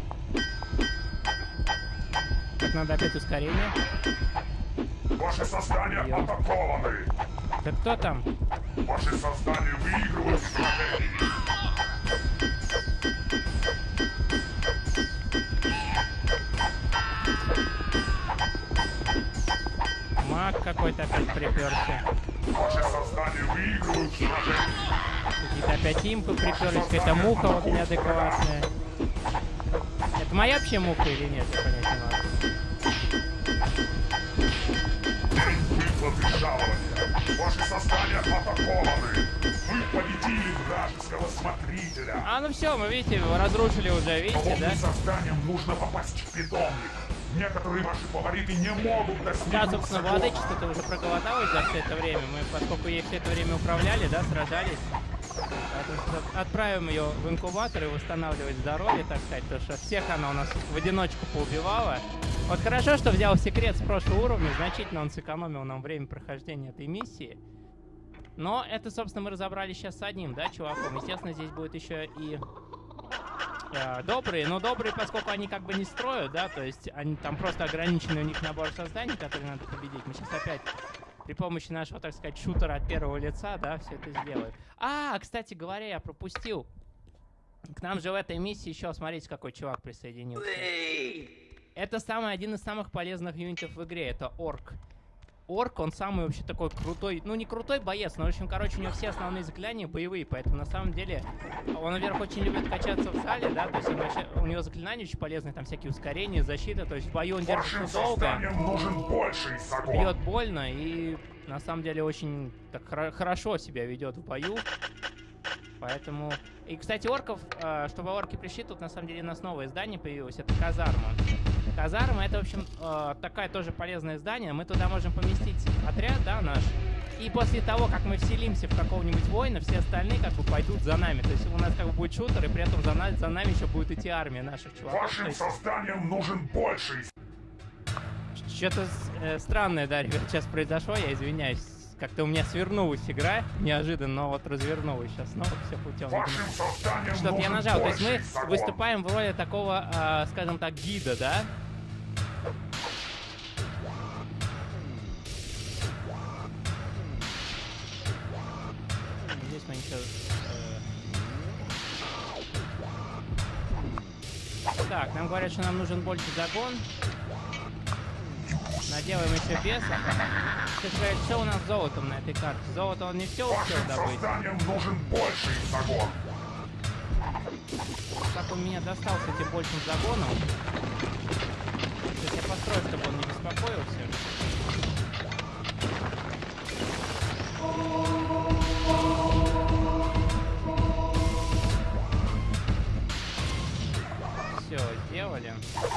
Так, надо опять ускорение. Ваши создания Ё. атакованы. Да кто там? Ваши создания выигрывают сражение. Маг какой-то опять приперся. Ваши создания выигрывают сражение. Какие-то опять импы приперлись, какая-то муха вот неадекватная. Это моя вообще муха или нет, я понять не могу. День выплаты жалования. Ваши создания атакованы. Вы победили вражеского смотрителя. А, ну все, мы, видите, его разрушили уже, видите, Подобным да? созданиям нужно попасть в питомник. Некоторые ваши фавориты не могут достигнуть Да, собственно, закона. владычество-то уже проголодалось за все это время. Мы, поскольку ей все это время управляли, да, сражались. Поэтому отправим ее в инкубатор и восстанавливать здоровье, так сказать, потому что всех она у нас в одиночку поубивала. Вот хорошо, что взял секрет с прошлого уровня, значительно он сэкономил нам время прохождения этой миссии. Но это, собственно, мы разобрались сейчас с одним, да, чуваком. Естественно, здесь будет еще и э, добрые, но добрые, поскольку они как бы не строят, да, то есть они там просто ограничены, у них набор созданий, которые надо победить. Мы сейчас опять при помощи нашего, так сказать, шутера от первого лица, да, все это сделаем. А, кстати говоря, я пропустил. К нам же в этой миссии еще, смотрите, какой чувак присоединился. Это самый, один из самых полезных юнитов в игре, это орк. Орк, он самый вообще такой крутой, ну не крутой боец, но в общем, короче, у него все основные заклинания боевые, поэтому на самом деле он, наверх, очень любит качаться в зале, да, то есть он вообще, у него заклинания очень полезные, там всякие ускорения, защита, то есть в бою он держится Вашим долго, созданиям нужен больший загон. бьет больно и на самом деле очень так хор- хорошо себя ведет в бою. Поэтому... И, кстати, орков, э, чтобы орки пришли, тут на самом деле у нас новое здание появилось, это казарма. Казарма — это, в общем, э, такая тоже полезное здание. Мы туда можем поместить отряд, да, наш. И после того, как мы вселимся в какого-нибудь воина, все остальные как бы пойдут за нами. То есть у нас как бы будет шутер, и при этом за, на- за нами еще будет идти армия наших чуваков. То Вашим есть созданиям нужен больший. что-то э, странное, да, ребят, сейчас произошло, я извиняюсь. Как-то у меня свернулась игра неожиданно, но вот развернулась сейчас снова все путем. Вашим созданиям Что-то я нужен нажал. То есть мы больший загон. выступаем в роли такого, э, скажем так, гида, да? Здесь мы ничего... э. Так, нам говорят, что нам нужен больше загон. Наделаем еще беса. Кстати говоря, что у нас с золотом на этой карте? Золото он не все успел Вашим добыть. созданиям нужен больший загон. Как он меня достался этим большим загоном. Сейчас я построю, чтобы он не беспокоился. Все, сделали.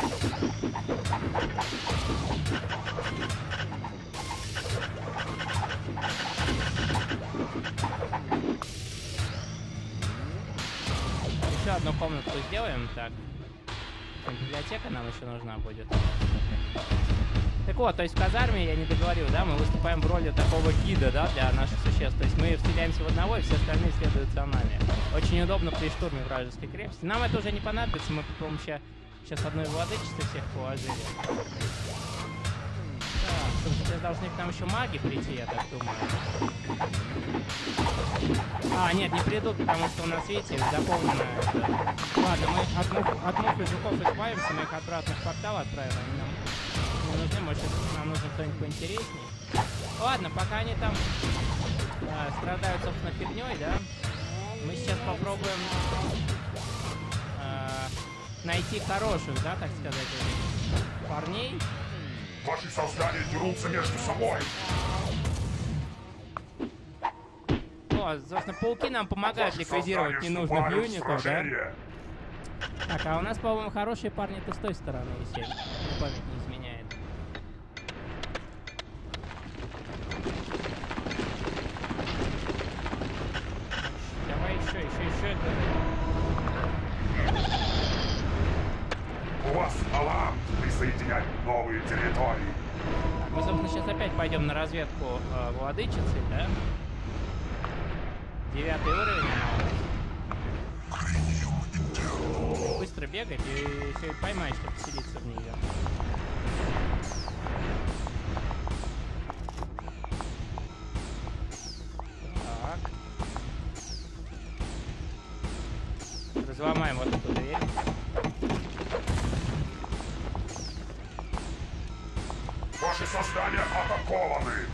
Еще одну комнатку сделаем, так. Библиотека нам еще нужна будет. Так вот, то есть в казарме, я не договорил, да, мы выступаем в роли такого гида, да, для наших существ. То есть мы вселяемся в одного, и все остальные следуют за нами. Очень удобно при штурме вражеской крепости. Нам это уже не понадобится, мы при помощи сейчас одной владычества всех положили. Так, сейчас должны к нам еще маги прийти, я так думаю. А, нет, не придут, потому что у нас, видите, заполнено это. Ладно, мы от мух, от мух и жуков избавимся, мы их обратно в портал отправим, они нам не нужны, может, нам нужен кто-нибудь поинтереснее. Ладно, пока они там э, страдают, собственно, фигней, да, мы сейчас попробуем э, найти хороших, да, так сказать, парней. Ваши создания дерутся между собой. О, собственно, пауки нам помогают ликвидировать ненужных юнитов, да? Так, а у нас, по-моему, хорошие парни-то с той стороны висели. Память не изменяет. Давай еще, еще, еще. У вас талант присоединять новые территории. Мы, собственно, сейчас опять пойдем на разведку э, владычицы, да? Девятый уровень. Быстро бегать и еще и поймать, чтобы вселиться в нее. Так. Разломаем вот эту дверь. Ваши создания атакованы.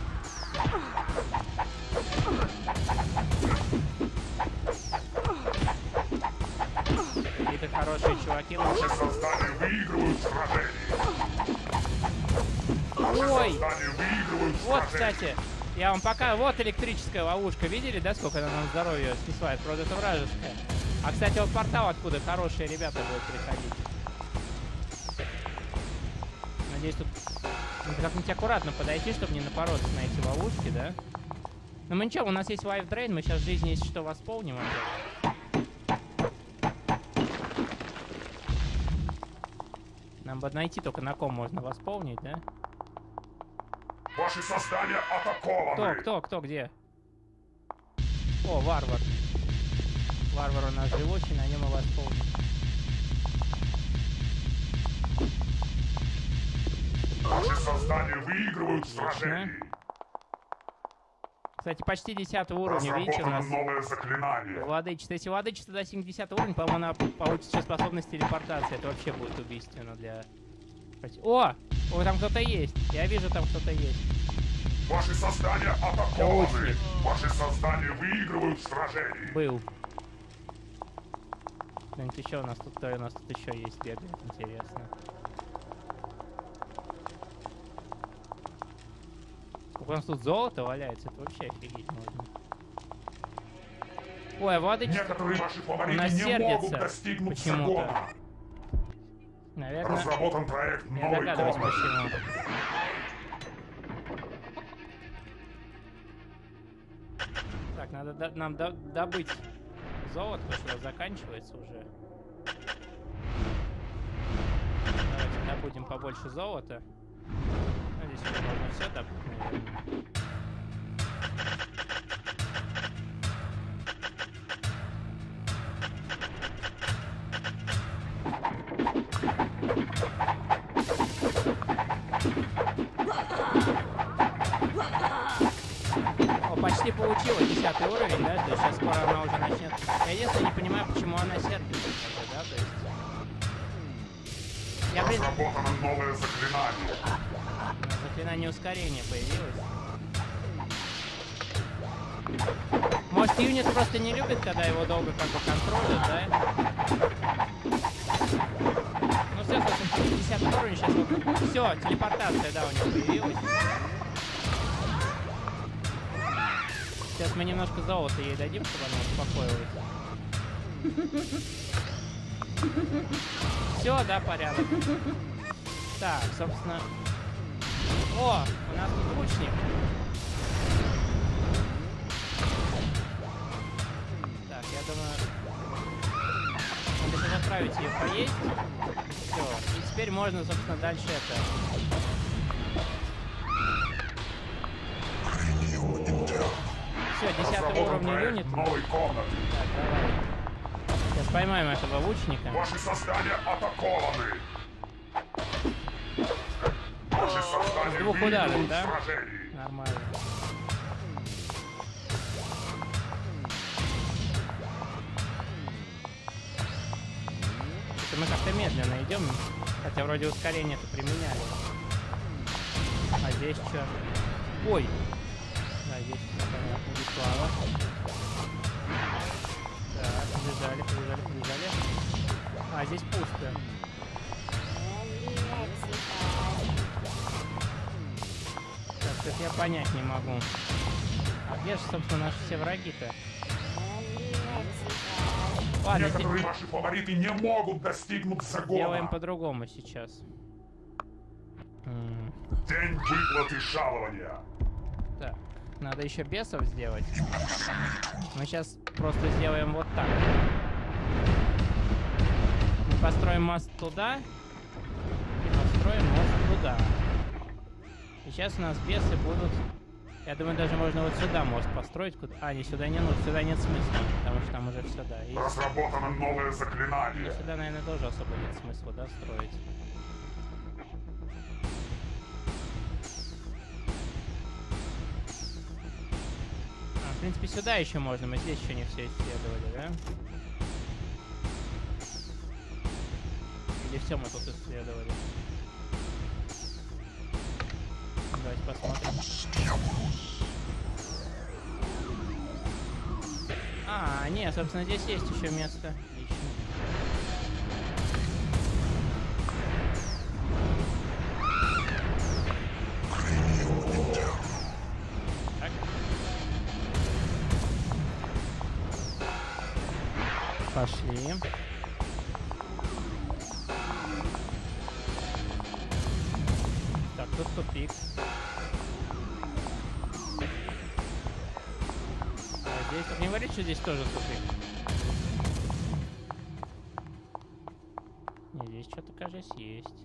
Какие-то хорошие чуваки. Ваши создания выигрывают сражение. Ой! Выигрывают Вот, сражение. кстати, я вам пока... Вот электрическая ловушка. Видели, да, сколько она нам здоровья снесла? Это, правда, это вражеская. А, кстати, вот портал, откуда хорошие ребята будут приходить. Надеюсь, тут... Надо как-нибудь аккуратно подойти, чтобы не напороться на эти ловушки, да? Но мы ничего, у нас есть лайфдрейн, мы сейчас жизнь, если что, восполним. Нам бы найти только на ком можно восполнить, да? Ваши создания атакованы. Кто, кто, кто, где? О, варвар. Варвар у нас живучий, на нем и восполним. Ваши создания выигрывают сражение. Кстати, почти десятый уровень, видите, у нас новое заклинание. владычество. Если владычество достигнет десятого уровня, по-моему, она получит еще способность телепортации. Это вообще будет убийственно для... О! О, там кто-то есть. Я вижу, там кто-то есть. Ваши создания атакованы. Ваши создания выигрывают сражение. Был. Что-нибудь еще у нас тут, кто у нас тут еще есть, бегает, интересно. У нас тут золото валяется, это вообще офигеть можно. Ой, а владычество... Некоторые ваши фавориты Она не сердится могут достигнуть почему-то. закона. Наверное... Разработан проект Я новой догадываюсь, комнаты. почему. Так, надо до нам до добыть золото, потому что заканчивается уже. Давайте добудем побольше золота. Ну, здесь уже можно все добыть, наверное. О, почти получилось десятый уровень, да? То есть сейчас скоро она уже начнет. Я единственное не понимаю, почему она сердится, да? То есть. Я, блин... Разработано новое заклинание. Заклинание ускорения появилось. Может, юнит просто не любит, когда его долго как бы контролят, да? Ну все, собственно, десятый уровень сейчас вот... Все, телепортация, да, у него появилась. Сейчас мы немножко золота ей дадим, чтобы она успокоилась. Все, да, порядок. Так, собственно... О, у нас тут лучник. Так, я думаю... Надо сейчас отправить ее поесть. Все, и теперь можно, собственно, дальше это... Все, десятого уровня юнит. Новой комнаты. Так, давай. Сейчас поймаем этого лучника. Ваши создания атакованы. Ваши создания С двух ударов, выигрывают да? сражение. Нормально. Это мы как-то медленно идем, хотя вроде ускорение-то применяли. А здесь что? Ой! Да, здесь, понятно, здесь лава. Так, побежали, побежали, побежали. А, А здесь пусто. Так, это я понять не могу. А где же, собственно, наши все враги-то? Ладно, Некоторые ваши фавориты не могут достигнуть загона. делаем по-другому сейчас. М, День выплаты жалования. Так, надо еще бесов сделать. Мы сейчас просто сделаем вот так. Мы построим мост туда и построим мост туда. И сейчас у нас бесы будут... Я думаю, даже можно вот сюда мост построить. Куда... А, не, сюда не нужно, сюда нет смысла, потому что там уже все, да. И... Разработано новое и заклинание. сюда, наверное, тоже особо нет смысла, да, строить. А, в принципе, сюда еще можно, мы здесь еще не все исследовали, да? Или все мы тут исследовали? Давайте посмотрим. А, нет, собственно, здесь есть еще место. Отлично. Так. Пошли. Так, тут тупик. А здесь... Не говорит, что здесь тоже тупик. Не, здесь что-то, кажется, есть.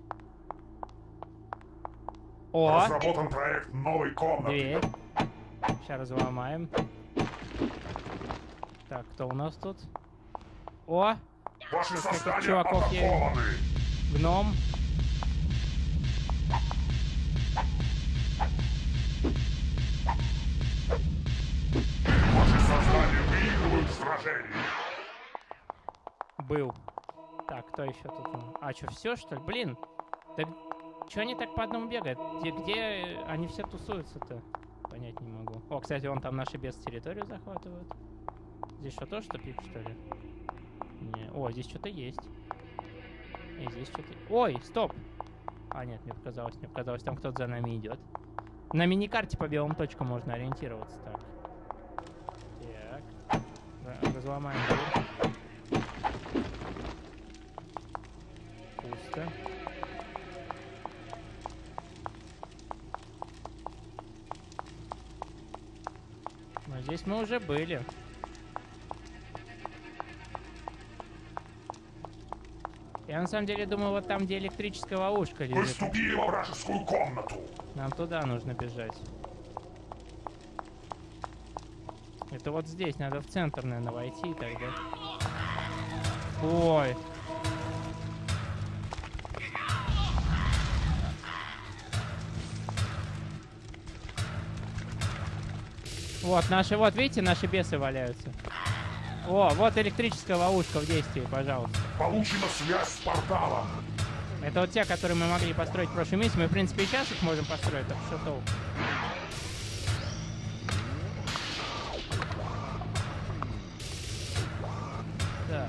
О! Разработан проект новой комнаты. Дверь. Сейчас разломаем. Так, кто у нас тут? О! Ваши Тут создания каких чуваков есть? атакованы. Гном. Ваши создания выигрывают сражение. Был. Так, кто еще тут? А, что, все, что ли? Блин! Да что они так по одному бегают? Где, где они все тусуются-то? Понять не могу. О, кстати, вон там наши без территорию захватывают. Здесь что, тоже тупик, что ли? Не. О, здесь что-то есть. И здесь что-то... Ой, стоп! А, нет, мне показалось, мне показалось, там кто-то за нами идет. На миникарте по белым точкам можно ориентироваться. Так. Так. Ra- Разломаем дверь. Пусто. Но здесь мы уже были. Я на самом деле думаю, вот там, где электрическая ловушка Вы лежит. вступили во вражескую комнату. Нам туда нужно бежать. Это вот здесь, надо в центр, наверное, войти тогда. Ой. Вот, наши, вот, видите, наши бесы валяются. О, вот электрическая ловушка в действии, пожалуйста. Получена связь с порталом. Это вот те, которые мы могли построить в прошлом месяце. Мы, в принципе, и сейчас их можем построить, так что толку. Так.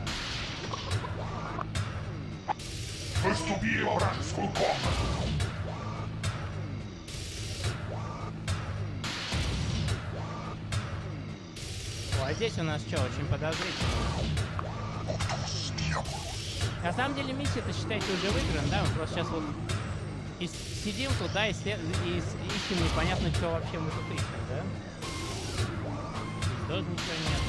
Вы вступили во вражескую комнату. О, а здесь у нас что, очень подозрительно. На самом деле миссия-то, считайте, уже выиграна, да? Мы просто сейчас вот и сидим туда и, след... и с- ищем непонятно, что вообще мы тут ищем, да? Здесь тоже ничего нет.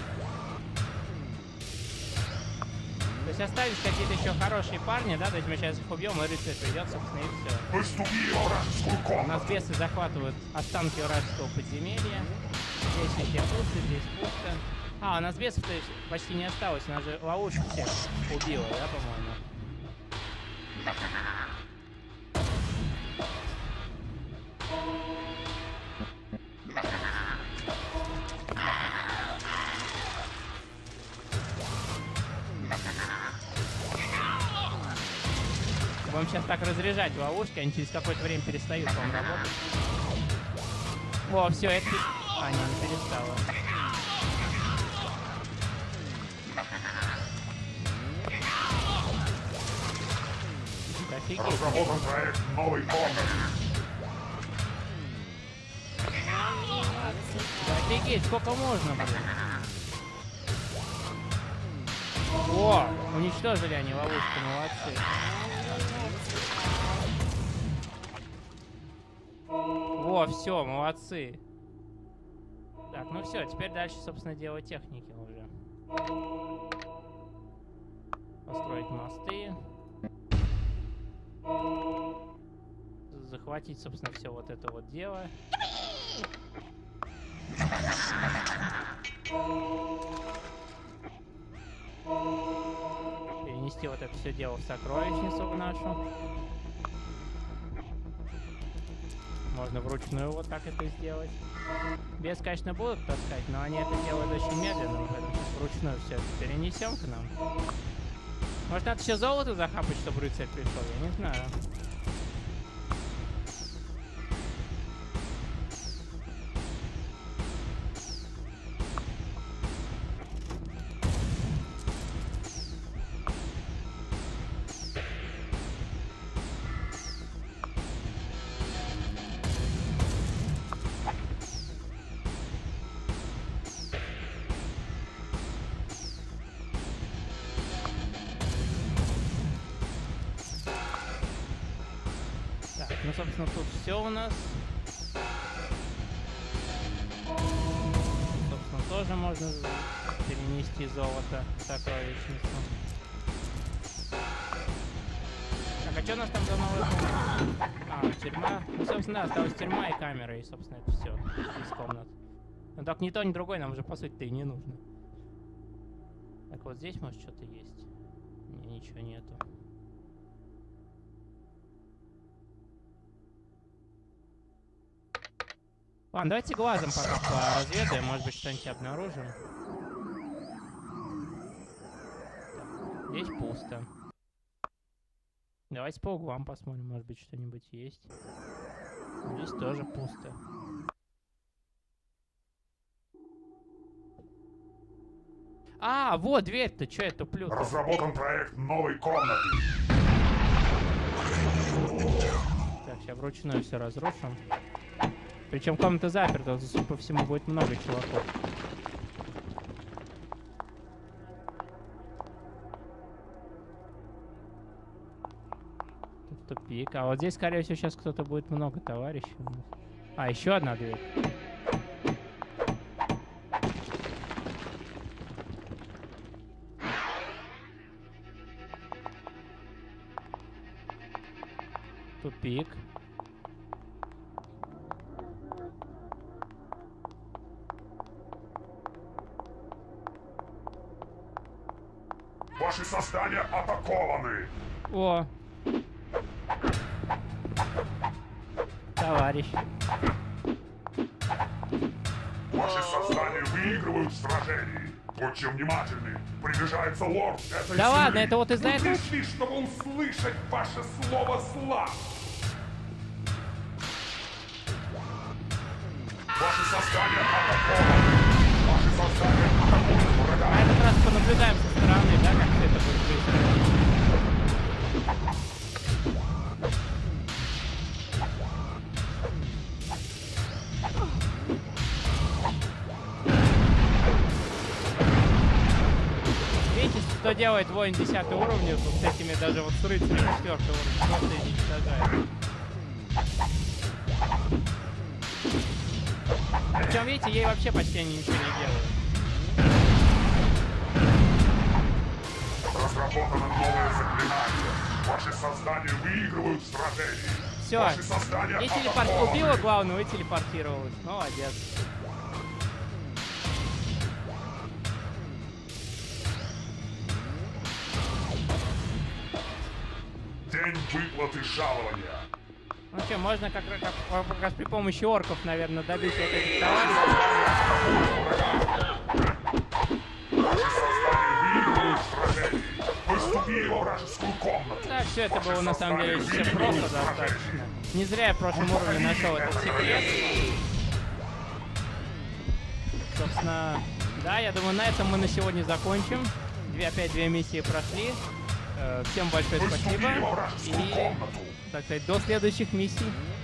То есть остались какие-то еще хорошие парни, да? То есть мы сейчас их убьем, и рыцарь придет, собственно, и все. Вы вступили во вражескую У нас комнату. бесы захватывают останки вражеского подземелья. Здесь везде пусто, здесь пусто. А, у нас бесов то есть, почти не осталось. У нас же ловушка всех убила, да, по-моему? Будем сейчас так разряжать ловушки, они через какое-то время перестают, по-моему, работать. О, все, это... А, не, не перестало. Офигеть. Разработан проект новой комнаты. Да офигеть, сколько можно, блин. О, уничтожили они ловушку, молодцы. Во, все, молодцы. Так, ну все, теперь дальше, собственно, дело техники уже. Построить мосты. Захватить, собственно, все вот это вот дело. Перенести вот это все дело в сокровищницу в нашу. Можно вручную вот так это сделать. Без, конечно, будут таскать, но они это делают очень медленно. Вручную все это перенесем к нам. Может, надо еще золото захапать, чтобы рыцарь пришел? Я не знаю. Ну, собственно, тут все у нас. Собственно, тоже можно перенести золото в сокровищницу. Так, а что у нас там за новая комната? А, тюрьма. Ну, собственно, да, осталась тюрьма и камера, и, собственно, это все из комнат. Ну, так ни то, ни другой нам уже, по сути-то, и не нужно. Так, вот здесь, может, что-то есть? Не, ничего нету. Ладно, давайте глазом пока поразведаем, может быть, что-нибудь обнаружим. Так, здесь пусто. Давайте по углам посмотрим, может быть, что-нибудь есть. Здесь тоже пусто. А, вот дверь-то, что это плюс? Разработан проект новой комнаты. Так, сейчас вручную все разрушим. Причем комната заперта, судя по всему, будет много чуваков. Тут тупик. А вот здесь, скорее всего, сейчас кто-то будет много товарищей. А, еще одна дверь. Тупик. Ваши создания атакованы. О! Товарищ. Ваши создания выигрывают в сражении. Будьте внимательны. Приближается лорд этой Да земли. ладно, это вот из-за этого... Пришли, чтобы услышать ваше слово зла. Ваши создания атакованы. Ваши создания атакуют врага. А этот раз понаблюдаем со стороны, да, как все это будет происходить. Видите, что делает воин десятого уровня вот с этими, даже вот с рыцарем четвёртого уровня, просто их уничтожает. Причем, видите, ей вообще почти ничего не делают. Разработано новое заклинание. Ваши создания выигрывают в сражении. Все, Ваши создания и телепорт... атакованы. убила главного и телепортировалась. Молодец. День выплаты жалования. Ну что, можно как, как, как раз при помощи орков, наверное, добить вот этих товарищей. Ваши создания выигрывают в сражении. Вы вступили во вражескую комнату. Да, все это было на самом деле все просто достаточно. Не зря я в прошлом уровне нашел этот секрет. Собственно, да, я думаю, на этом мы на сегодня закончим. Две, опять две миссии прошли. Всем большое спасибо. И так сказать, до следующих миссий.